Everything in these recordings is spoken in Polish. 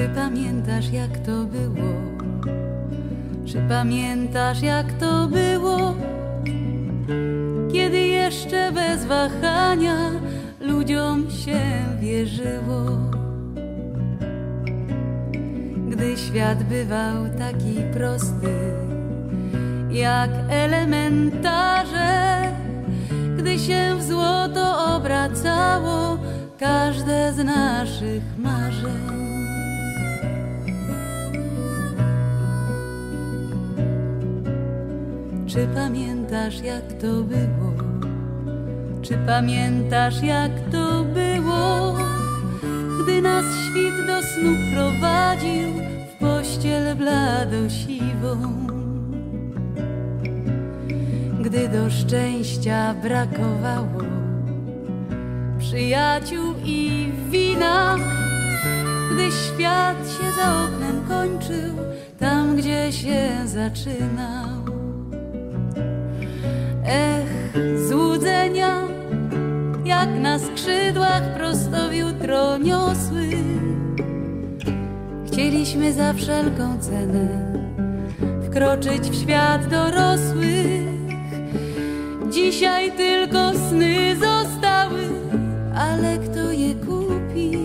Czy pamiętasz, jak to było? Czy pamiętasz, jak to było? Kiedy jeszcze bez wahania ludziom się wierzyło. Gdy świat bywał taki prosty, jak elementarze, gdy się w złoto obracało każde z naszych marzeń. Czy pamiętasz, jak to było? Czy pamiętasz, jak to było? Gdy nas świt do snu prowadził w pościel bladosiwą. Gdy do szczęścia brakowało przyjaciół i wina. Gdy świat się za oknem kończył, tam gdzie się zaczynał. Ech, złudzenia, jak na skrzydłach prosto w jutro niosły. Chcieliśmy za wszelką cenę wkroczyć w świat dorosłych. Dzisiaj tylko sny zostały, ale kto je kupi?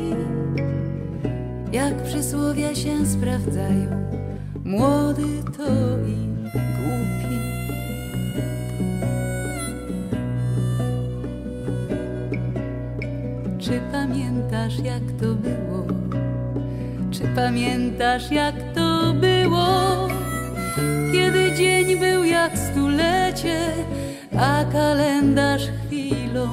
Jak przysłowia się sprawdzają, młody to i głupi. Czy pamiętasz, jak to było? Czy pamiętasz, jak to było? Kiedy dzień był jak stulecie, a kalendarz chwilą.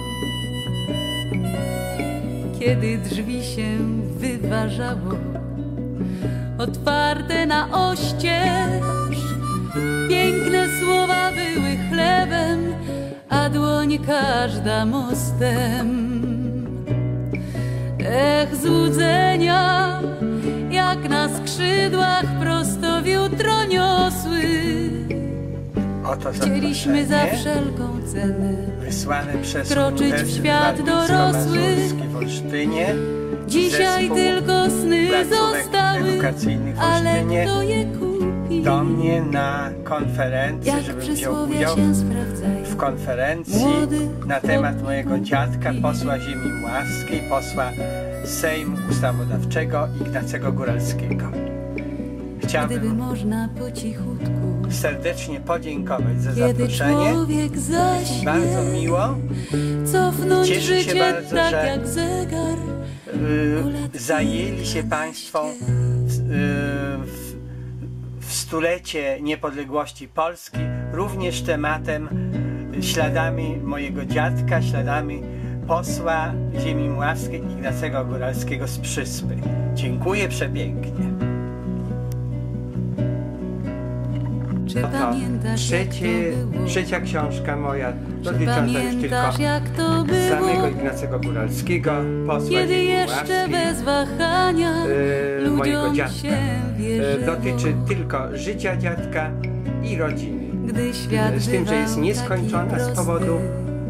Kiedy drzwi się wyważało, otwarte na oścież, piękne słowa były chlebem, a dłoń każda mostem. Ech, złudzenia, jak na skrzydłach prosto w jutro niosły. Chcieliśmy za wszelką cenę wkroczyć w świat dorosłych. W Olsztynie. Dzisiaj tylko sny zostały, ale kto je kupi? Do mnie na konferencję, żebym wziął udział w konferencji na temat mojego dziadka, posła ziemi mławskiej, posła Sejmu Ustawodawczego Ignacego Góralskiego. Chciałbym serdecznie podziękować za zaproszenie. Bardzo miło. Cieszę się bardzo, że zajęli się Państwo w stulecie niepodległości Polski również tematem, śladami mojego dziadka, śladami posła ziemi mławskiej Ignacego Góralskiego z Przyspy. Dziękuję przepięknie. Trzecia książka moja, dotycząca już tylko samego Ignacego Góralskiego, posła ziemi mławskiej, mojego dziadka. Dotyczy tylko życia dziadka i rodziny. Z tym, że jest nieskończona z powodu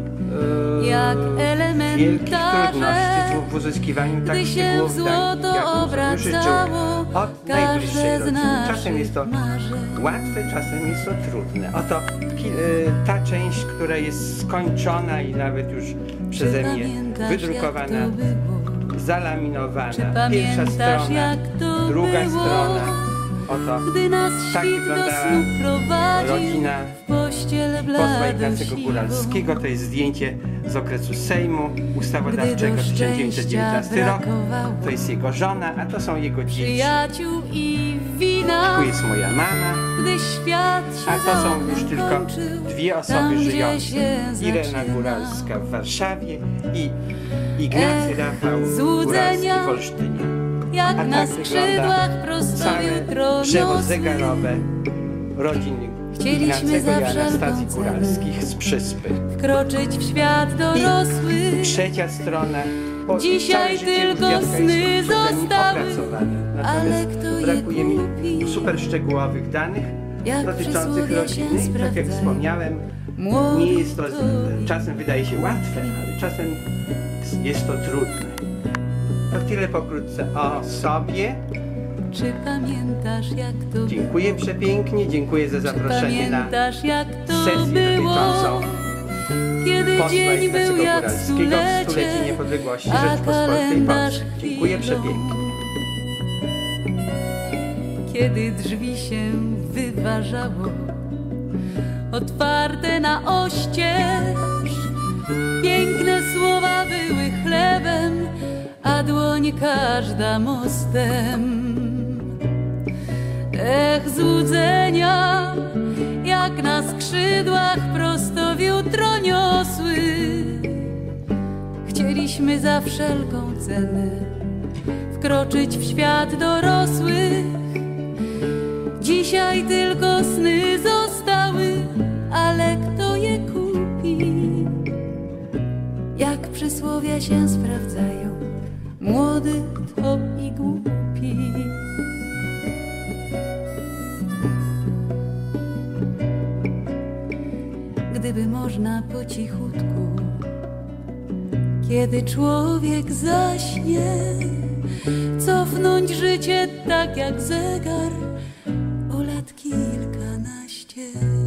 wielkich trudności w uzyskiwaniu tak szczegółów danych, jak bym sobie życzył od najbliższej rodziny. Czasem jest to łatwe, czasem jest to trudne. Oto ta część, która jest skończona i nawet już przeze mnie wydrukowana, zalaminowana. Pierwsza strona, druga strona. Oto tak wyglądała rodzina posła Ignacego Góralskiego. To jest zdjęcie z okresu Sejmu Ustawodawczego 1919 rok. To jest jego żona, a to są jego dzieci. Tu jest moja mama, a to są już tylko dwie osoby żyjące. Irena Góralska w Warszawie i Ignacy Rafał Góralski w Olsztynie. A tak wygląda całe drzewo zegarowe rodziny Ignacego i Anastazji Góralskich z Przyspy. Wkroczyć w świat dorosłych. I trzecia strona. Dzisiaj tylko sny zostały, ale kto brakuje mi super szczegółowych danych dotyczących rodziny. I tak jak wspomniałem, nie jest to, czasem wydaje się łatwe, ale czasem jest to trudne. To tyle pokrótce o sobie. Czy pamiętasz, jak to Dziękuję było? przepięknie, dziękuję za zaproszenie na Pamiętasz, jak to sesję było? dotyczącą Kiedy posła dzień Ignacego był jak Góralskiego w stulecie stulecie, niepodległości a Rzeczypospolitej kalendarz Polskiej. Dziękuję chwilą. przepięknie. Kiedy drzwi się wyważało, otwarte na oścież, piękne słowa były chlebem, a dłoń każda mostem. Ech, złudzenia, jak na skrzydłach prosto w jutro niosły. Chcieliśmy za wszelką cenę wkroczyć w świat dorosłych. Dzisiaj tylko sny zostały, ale kto je kupi? Jak przysłowia się sprawdzają, młody to i głupi. Gdyby można po cichutku, kiedy człowiek zaśnie, cofnąć życie tak jak zegar o lat kilkanaście.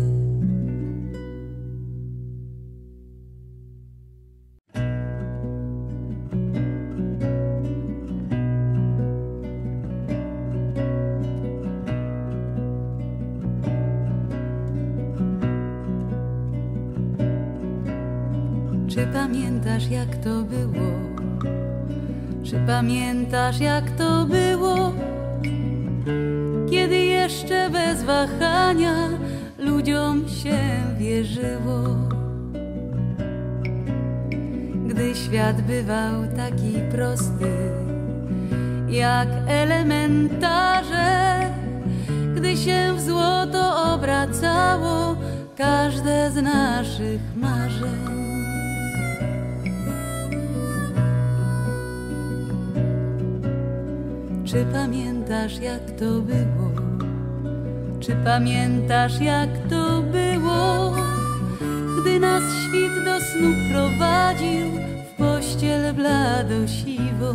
Czy pamiętasz, jak to było? Czy pamiętasz, jak to było? Kiedy jeszcze bez wahania ludziom się wierzyło. Gdy świat bywał taki prosty, jak elementarze, gdy się w złoto obracało każde z naszych marzeń. Czy pamiętasz, jak to było? Czy pamiętasz, jak to było? Gdy nas świt do snu prowadził w pościel bladosiwą.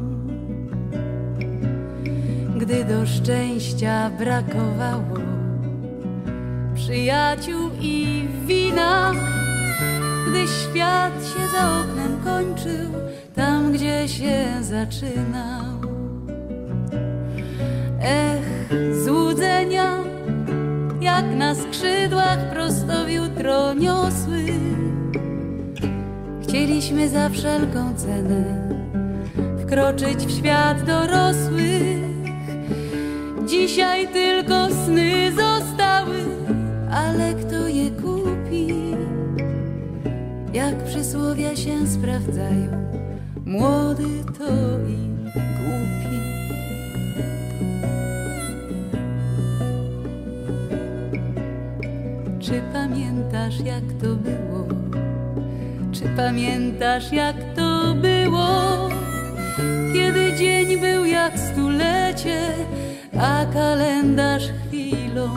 Gdy do szczęścia brakowało przyjaciół i wina. Gdy świat się za oknem kończył, tam gdzie się zaczynał. Ech, złudzenia, jak na skrzydłach prosto w jutro niosły. Chcieliśmy za wszelką cenę wkroczyć w świat dorosłych. Dzisiaj tylko sny zostały, ale kto je kupi? Jak przysłowia się sprawdzają, młody to i głupi. Czy pamiętasz, jak to było? Czy pamiętasz, jak to było? Kiedy dzień był jak stulecie, a kalendarz chwilą.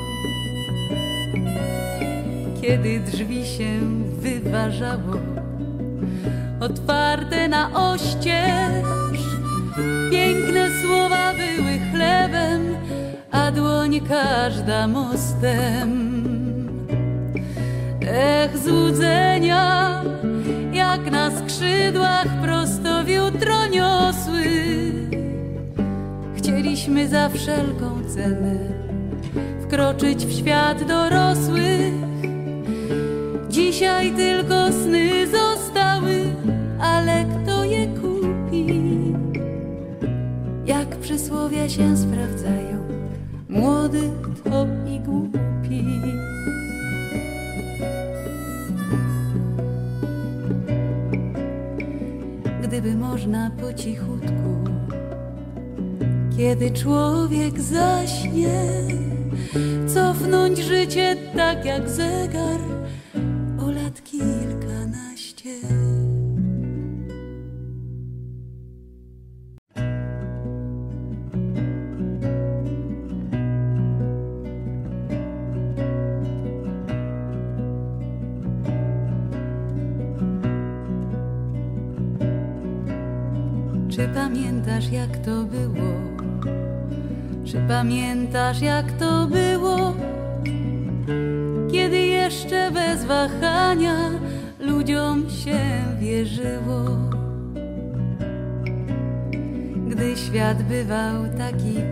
Kiedy drzwi się wyważało, otwarte na oścież, piękne słowa były chlebem, a dłoń każda mostem. Ech, złudzenia, jak na skrzydłach prosto w jutro niosły. Chcieliśmy za wszelką cenę wkroczyć w świat dorosłych. Dzisiaj tylko sny zostały, ale kto je kupi? Jak przysłowia się sprawdzają, młody to i głupi. Gdyby można po cichutku, kiedy człowiek zaśnie, cofnąć życie tak jak zegar o lat kilkanaście. Czy pamiętasz, jak to było? Czy pamiętasz, jak to było? Kiedy jeszcze bez wahania ludziom się wierzyło. Gdy świat bywał taki